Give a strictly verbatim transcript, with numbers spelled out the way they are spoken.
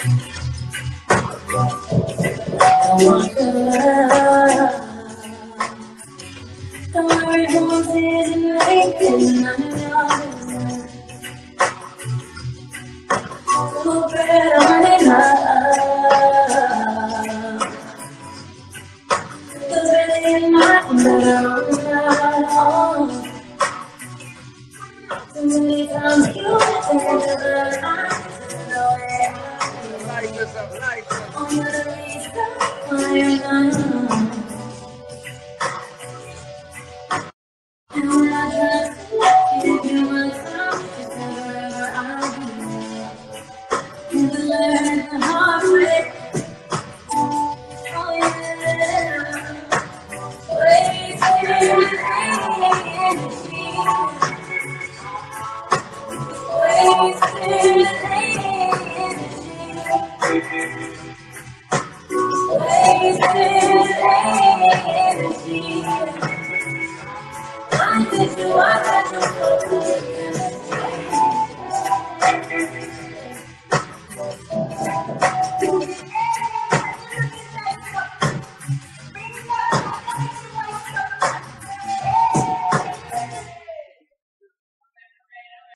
I want to love. Don't worry, won't sit and wait, and I'm not so bad on it love. Cause really not better. Too many times you pretended that I know it. I'm gonna restart my life. And when I just give you myself, it's never I'll be. You can learn the hard way. Oh yeah. Wasting energy. Wasting energy. Wasting energy. I bet you I got you.